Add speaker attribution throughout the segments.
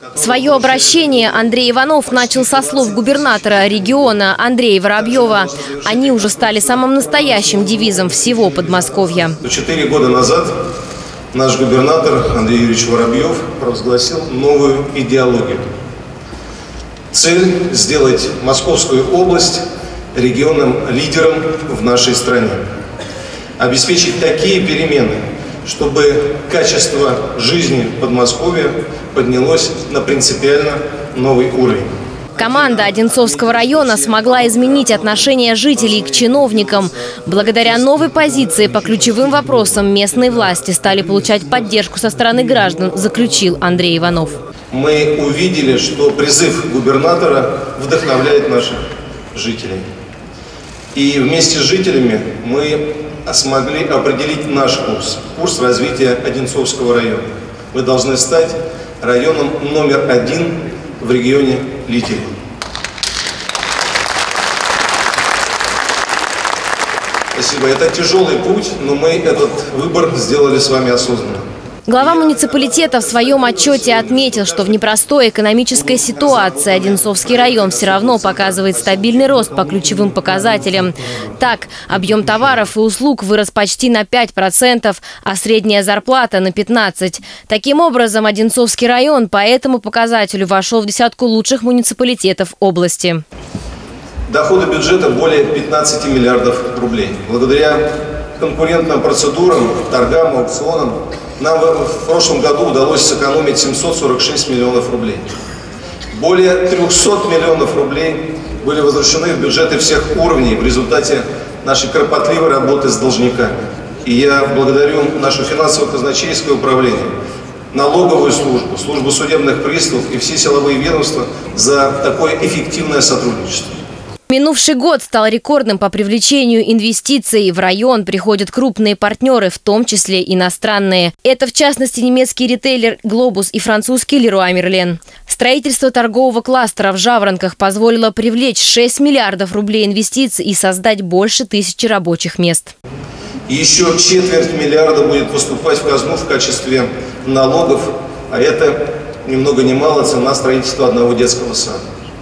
Speaker 1: Свое обращение Андрей Иванов начал со слов губернатора региона Андрея Воробьева. Они уже стали самым настоящим девизом всего Подмосковья.
Speaker 2: 4 года назад наш губернатор Андрей Юрьевич Воробьев провозгласил новую идеологию. Цель – сделать Московскую область регионом-лидером в нашей стране. Обеспечить такие перемены, чтобы качество жизни в Подмосковье поднялось на принципиально новый уровень.
Speaker 1: Команда Одинцовского района смогла изменить отношение жителей к чиновникам. Благодаря новой позиции по ключевым вопросам местные власти стали получать поддержку со стороны граждан, заключил Андрей Иванов.
Speaker 2: Мы увидели, что призыв губернатора вдохновляет наших жителей. И вместе с жителями мы смогли определить наш курс развития Одинцовского района. Мы должны стать районом номер 1 в регионе лидером. Спасибо. Это тяжелый путь, но мы этот выбор сделали с вами осознанно.
Speaker 1: Глава муниципалитета в своем отчете отметил, что в непростой экономической ситуации Одинцовский район все равно показывает стабильный рост по ключевым показателям. Так, объем товаров и услуг вырос почти на 5%, а средняя зарплата на 15%. Таким образом, Одинцовский район по этому показателю вошел в десятку лучших муниципалитетов области.
Speaker 2: Доходы бюджета более 15 миллиардов рублей. Благодаря конкурентным процедурам, торгам, аукционам нам в прошлом году удалось сэкономить 746 миллионов рублей. Более 300 миллионов рублей были возвращены в бюджеты всех уровней в результате нашей кропотливой работы с должниками. И я благодарю наше финансово-казначейское управление, налоговую службу, службу судебных приставов и все силовые ведомства за такое эффективное сотрудничество.
Speaker 1: Минувший год стал рекордным по привлечению инвестиций. В район приходят крупные партнеры, в том числе иностранные. Это, в частности, немецкий ритейлер «Глобус» и французский «Леруа Мерлен». Строительство торгового кластера в Жаворонках позволило привлечь 6 миллиардов рублей инвестиций и создать больше 1000 рабочих мест.
Speaker 2: И еще четверть миллиарда будет поступать в казну в качестве налогов, а это ни много ни мало цена строительства одного детского сада.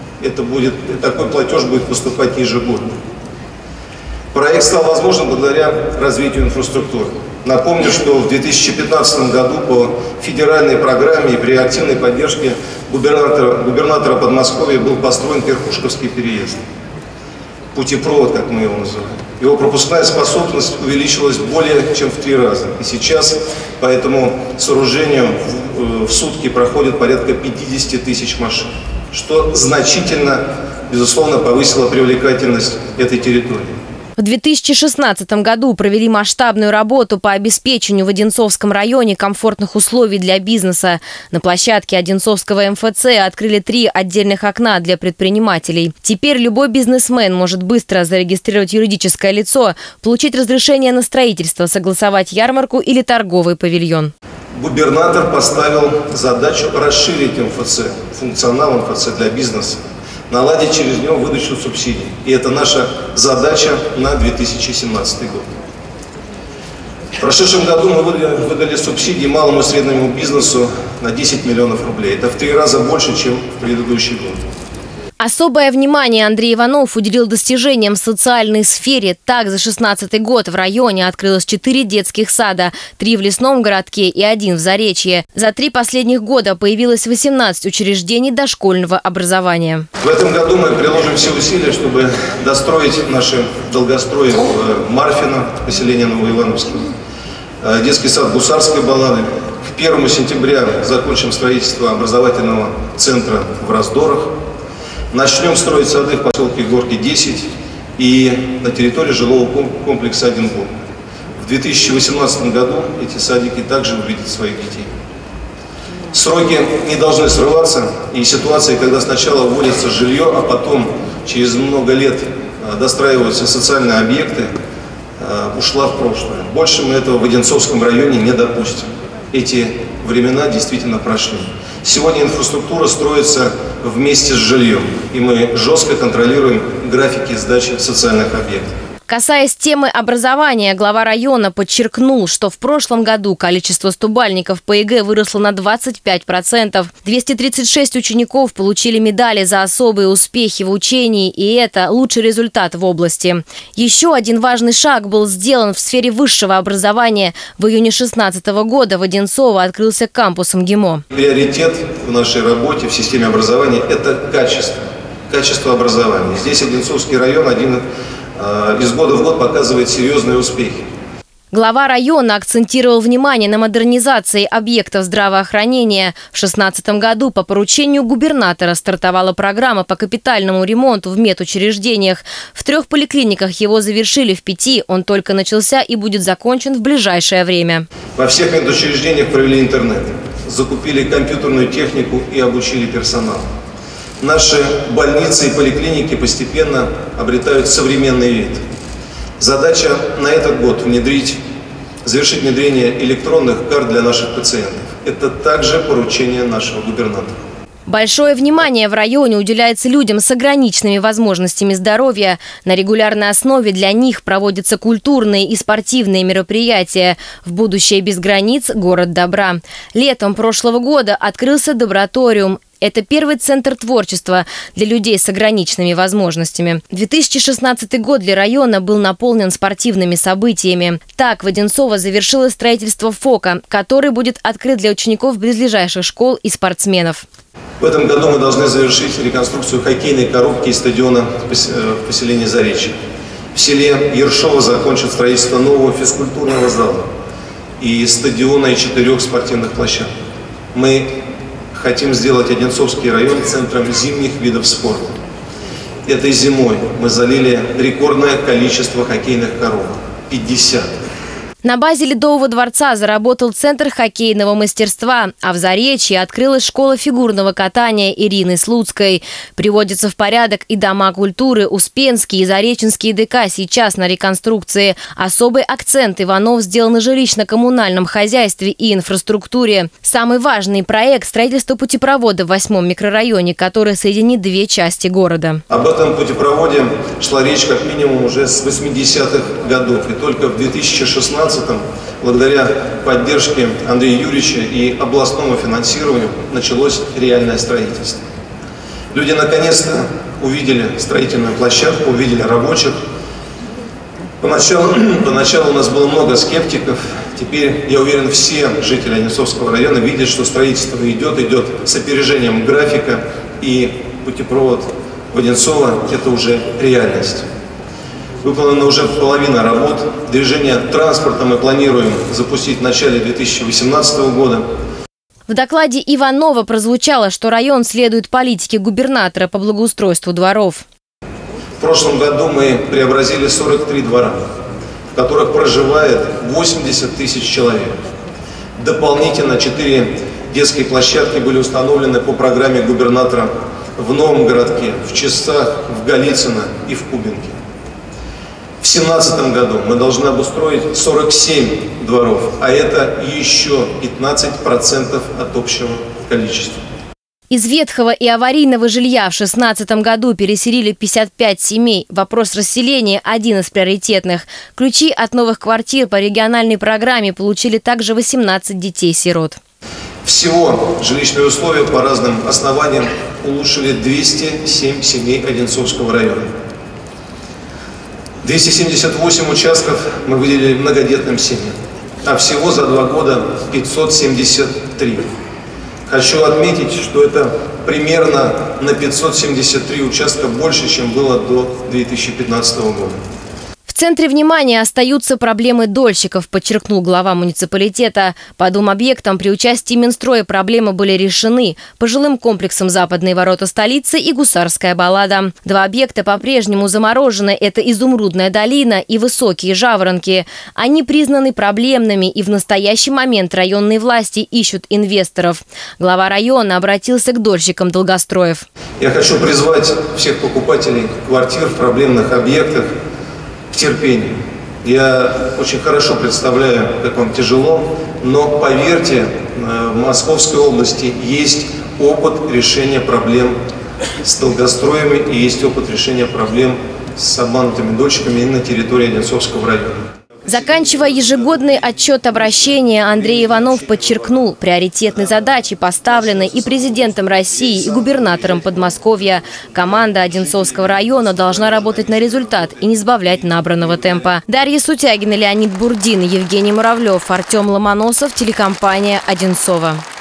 Speaker 2: Такой платеж будет поступать ежегодно. Проект стал возможен благодаря развитию инфраструктуры. Напомню, что в 2015 году по федеральной программе и при активной поддержке губернатора Подмосковья был построен Перхушковский переезд. Путепровод, как мы его называем. Его пропускная способность увеличилась более чем в 3 раза. И сейчас по этому сооружению в сутки проходит порядка 50 тысяч машин, что значительно, безусловно, повысило привлекательность этой территории.
Speaker 1: В 2016 году провели масштабную работу по обеспечению в Одинцовском районе комфортных условий для бизнеса. На площадке Одинцовского МФЦ открыли 3 отдельных окна для предпринимателей. Теперь любой бизнесмен может быстро зарегистрировать юридическое лицо, получить разрешение на строительство, согласовать ярмарку или торговый павильон.
Speaker 2: Губернатор поставил задачу расширить МФЦ, функционал МФЦ для бизнеса, наладить через него выдачу субсидий. И это наша задача на 2017 год. В прошедшем году мы выдали субсидии малому и среднему бизнесу на 10 миллионов рублей. Это в 3 раза больше, чем в предыдущий год.
Speaker 1: Особое внимание Андрей Иванов уделил достижениям в социальной сфере. Так, за 2016 год в районе открылось 4 детских сада, 3 в Лесном городке и 1 в Заречье. За 3 последних года появилось 18 учреждений дошкольного образования.
Speaker 2: В этом году мы приложим все усилия, чтобы достроить наши долгострои в Марфино, поселение Новоивановское, детский сад Гусарской баллады. К 1 сентября закончим строительство образовательного центра в Раздорах. Начнем строить сады в поселке Горки 10 и на территории жилого комплекса Одинбург. В 2018 году эти садики также увидят своих детей. Сроки не должны срываться, и ситуация, когда сначала вводится жилье, а потом через много лет достраиваются социальные объекты, ушла в прошлое. Больше мы этого в Одинцовском районе не допустим. Эти времена действительно прошли. Сегодня инфраструктура строится вместе с жильем, и мы жестко контролируем графики сдачи социальных объектов.
Speaker 1: Касаясь темы образования, глава района подчеркнул, что в прошлом году количество стубальников по ЕГЭ выросло на 25%. 236 учеников получили медали за особые успехи в учении, и это лучший результат в области. Еще один важный шаг был сделан в сфере высшего образования. В июне 2016 года в Одинцово открылся кампус МГИМО.
Speaker 2: Приоритет в нашей работе в системе образования – это качество образования. Здесь Одинцовский район из года в год показывает серьезные успехи.
Speaker 1: Глава района акцентировал внимание на модернизации объектов здравоохранения. В 2016 году по поручению губернатора стартовала программа по капитальному ремонту в медучреждениях. В 3 поликлиниках его завершили, в 5 он только начался и будет закончен в ближайшее время.
Speaker 2: Во всех медучреждениях провели интернет, закупили компьютерную технику и обучили персонал. Наши больницы и поликлиники постепенно обретают современный вид. Задача на этот год завершить внедрение электронных карт для наших пациентов. Это также поручение нашего губернатора.
Speaker 1: Большое внимание в районе уделяется людям с ограниченными возможностями здоровья. На регулярной основе для них проводятся культурные и спортивные мероприятия. В будущее без границ – город добра. Летом прошлого года открылся Доброториум. Это первый центр творчества для людей с ограниченными возможностями. 2016 год для района был наполнен спортивными событиями. Так, в Одинцово завершилось строительство ФОКа, который будет открыт для учеников близлежащих школ и спортсменов.
Speaker 2: В этом году мы должны завершить реконструкцию хоккейной коробки и стадиона в поселении Заречье. В селе Ершово закончат строительство нового физкультурного зала и стадиона и 4 спортивных площадок. Мы хотим сделать Одинцовский район центром зимних видов спорта. Этой зимой мы залили рекордное количество хоккейных коробок – 50.
Speaker 1: На базе Ледового дворца заработал центр хоккейного мастерства, а в Заречье открылась школа фигурного катания Ирины Слуцкой. Приводятся в порядок и дома культуры. Успенский и Зареченский ДК сейчас на реконструкции. Особый акцент Иванов сделал на жилищно-коммунальном хозяйстве и инфраструктуре. Самый важный проект – строительство путепровода в 8-м микрорайоне, который соединит 2 части города.
Speaker 2: Об этом путепроводе шла речь как минимум уже с 80-х годов. И только в 2016 благодаря поддержке Андрея Юрьевича и областному финансированию началось реальное строительство. Люди наконец-то увидели строительную площадку, увидели рабочих. Поначалу у нас было много скептиков. Теперь, я уверен, все жители Одинцовского района видят, что строительство идет с опережением графика, и путепровод в Одинцово – это уже реальность. Выполнена уже половина работ. Движение транспорта мы планируем запустить в начале 2018 года.
Speaker 1: В докладе Иванова прозвучало, что район следует политике губернатора по благоустройству дворов.
Speaker 2: В прошлом году мы преобразили 43 двора, в которых проживает 80 тысяч человек. Дополнительно 4 детские площадки были установлены по программе губернатора в Новом городке, в Чистах, в Голицыно и в Кубинке. В 2017 году мы должны обустроить 47 дворов, а это еще 15% от общего количества.
Speaker 1: Из ветхого и аварийного жилья в 2016 году переселили 55 семей. Вопрос расселения – один из приоритетных. Ключи от новых квартир по региональной программе получили также 18 детей-сирот.
Speaker 2: Всего жилищные условия по разным основаниям улучшили 207 семей Одинцовского района. 278 участков мы выделили многодетным семьям, а всего за 2 года 573. Хочу отметить, что это примерно на 573 участка больше, чем было до 2015 года.
Speaker 1: В центре внимания остаются проблемы дольщиков, подчеркнул глава муниципалитета. По 2 объектам при участии Минстроя проблемы были решены. По жилым комплексам Западные ворота столицы и Гусарская баллада. 2 объекта по-прежнему заморожены. Это Изумрудная долина и Высокие Жаворонки. Они признаны проблемными, и в настоящий момент районные власти ищут инвесторов. Глава района обратился к дольщикам долгостроев.
Speaker 2: Я хочу призвать всех покупателей квартир в проблемных объектах к терпению. Я очень хорошо представляю, как вам тяжело, но поверьте, в Московской области есть опыт решения проблем с долгостроями и есть опыт решения проблем с обманутыми дольщиками и на территории Одинцовского района.
Speaker 1: Заканчивая ежегодный отчет обращения, Андрей Иванов подчеркнул, приоритетные задачи поставлены и президентом России, и губернатором Подмосковья. Команда Одинцовского района должна работать на результат и не сбавлять набранного темпа. Дарья Сутягина, Леонид Бурдин, Евгений Муравлев, Артем Ломоносов, телекомпания «Одинцово».